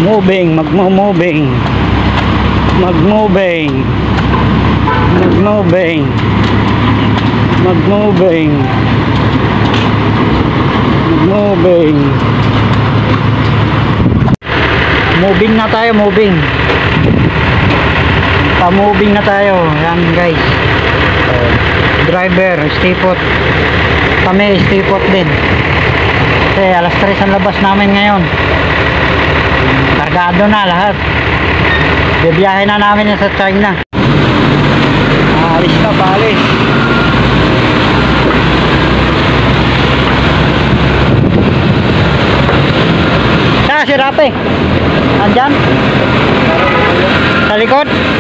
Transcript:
Moving, magmo-moving. Mag-moving. Mag-moving. Mag-moving. Mag-moving. Moving na tayo, moving. Pa-moving na tayo. Yan guys. Driver, stay put. Kami, stay put din. Kasi alas 3 ang labas namin ngayon. Kargado na lahat. Bibiyahe na namin sa China. Alis na, paalis. Saan si Rape? Andyan? Sa likod?